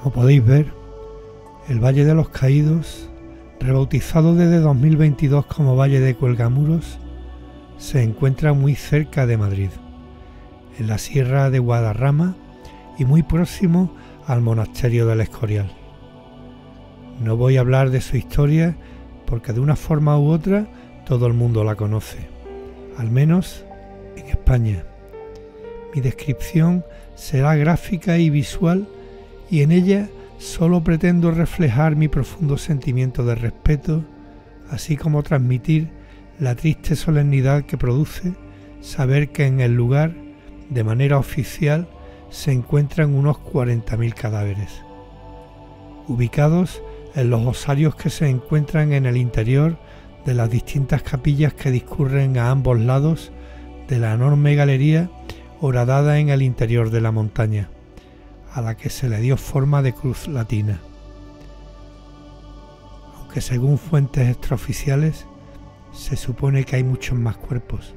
Como podéis ver, el Valle de los Caídos, rebautizado desde 2022 como Valle de Cuelgamuros, se encuentra muy cerca de Madrid, en la Sierra de Guadarrama y muy próximo al monasterio del Escorial. No voy a hablar de su historia porque de una forma u otra todo el mundo la conoce, al menos en España. Mi descripción será gráfica y visual y en ella solo pretendo reflejar mi profundo sentimiento de respeto, así como transmitir la triste solemnidad que produce saber que en el lugar, de manera oficial, se encuentran unos 40.000 cadáveres, ubicados en los osarios que se encuentran en el interior de las distintas capillas que discurren a ambos lados de la enorme galería horadada en el interior de la montaña, a la que se le dio forma de cruz latina. Aunque según fuentes extraoficiales, se supone que hay muchos más cuerpos.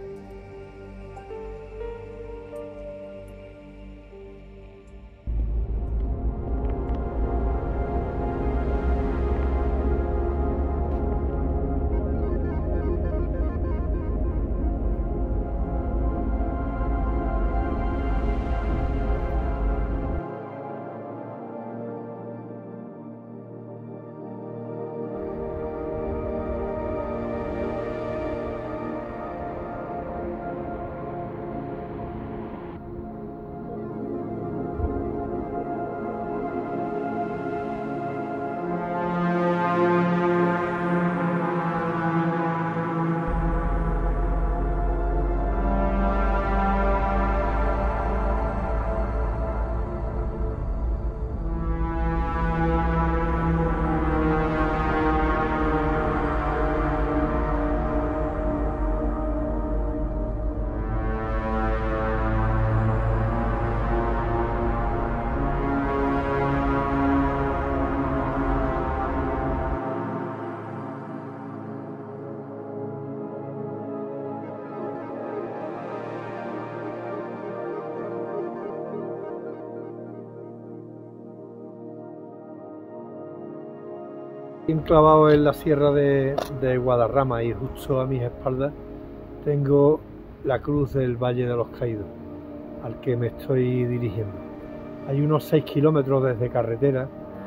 Enclavado en la sierra de Guadarrama y justo a mis espaldas tengo la cruz del Valle de los Caídos, al que me estoy dirigiendo. Hay unos 6 kilómetros desde carretera,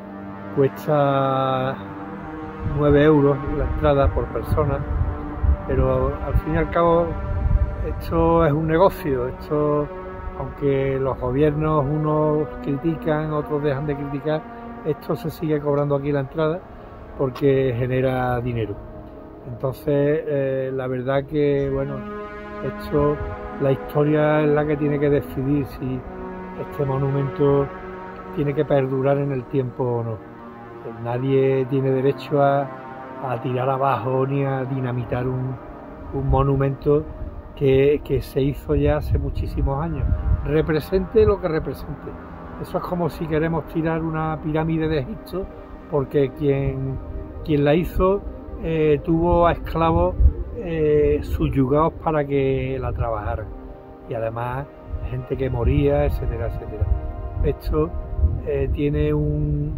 cuesta 9 euros la entrada por persona, pero al fin y al cabo esto es un negocio. Esto, aunque los gobiernos unos critican, otros dejan de criticar, esto se sigue cobrando aquí la entrada porque genera dinero. Entonces la verdad que bueno, esto, la historia es la que tiene que decidir si este monumento tiene que perdurar en el tiempo o no. Nadie tiene derecho a tirar abajo ni a dinamitar un monumento que se hizo ya hace muchísimos años, represente lo que represente. Eso es como si queremos tirar una pirámide de Egipto porque quien la hizo tuvo a esclavos subyugados para que la trabajaran, y además gente que moría, etcétera, etcétera. Esto tiene un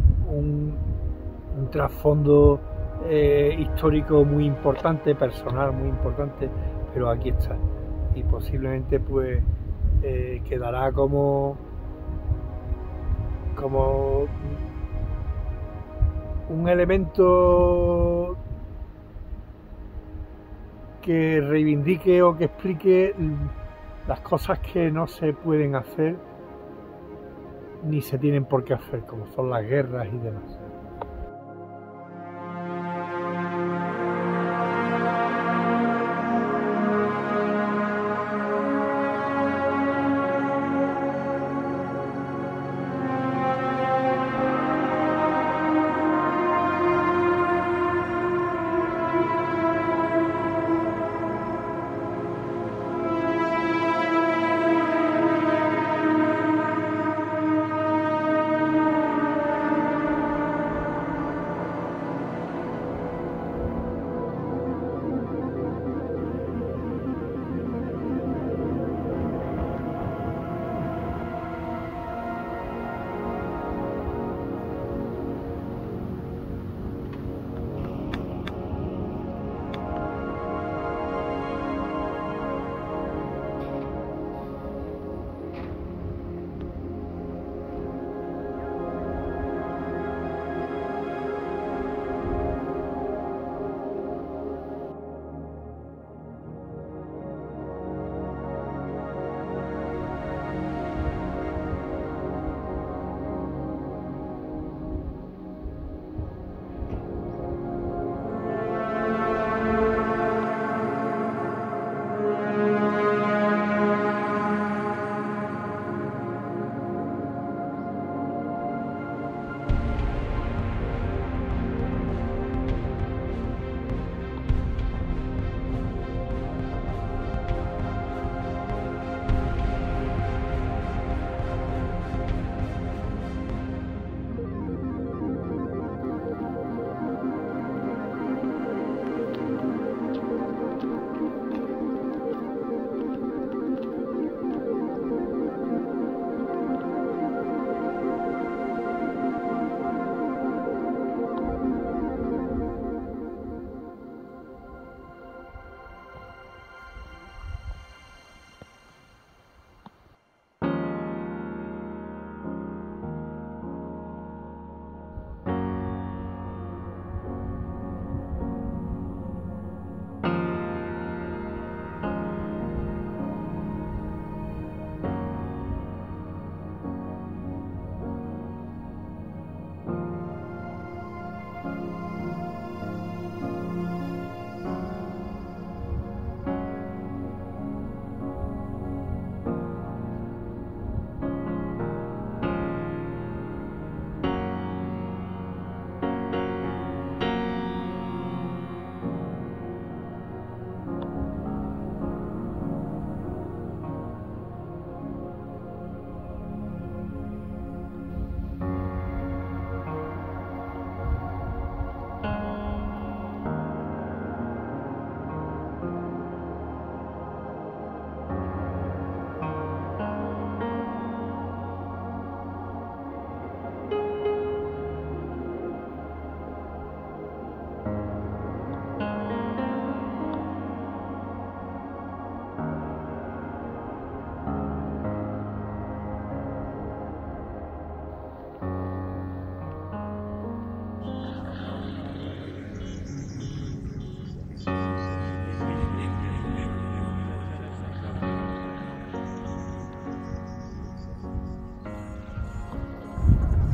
trasfondo histórico muy importante, personal muy importante, pero aquí está, y posiblemente pues quedará como un elemento que reivindique o que explique las cosas que no se pueden hacer ni se tienen por qué hacer, como son las guerras y demás.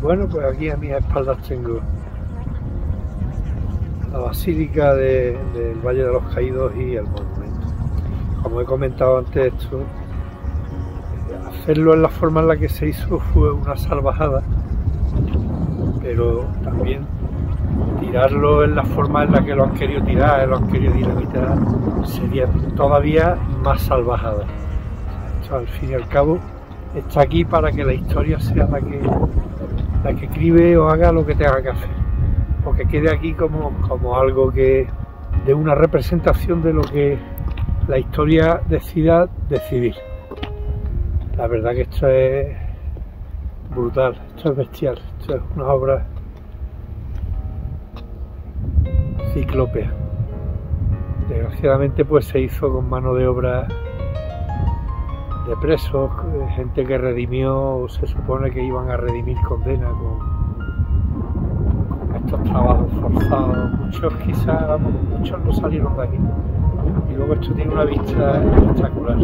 Bueno, pues aquí a mis espaldas tengo la Basílica del Valle de los Caídos y el monumento. Como he comentado antes, esto, hacerlo en la forma en la que se hizo fue una salvajada, pero también tirarlo en la forma en la que lo han querido tirar, lo han querido dinamitar, sería todavía más salvajada. Esto, al fin y al cabo, está aquí para que la historia sea la que escribe o haga lo que tenga que hacer, o que quede aquí como algo que de una representación de lo que la historia decida decidir. La verdad que esto es brutal, esto es bestial, esto es una obra ciclópea. Desgraciadamente pues se hizo con mano de obra de presos, gente que redimió, o se supone que iban a redimir condena con estos trabajos forzados. Muchos quizás, vamos, muchos no salieron de aquí. Y luego esto tiene una vista espectacular.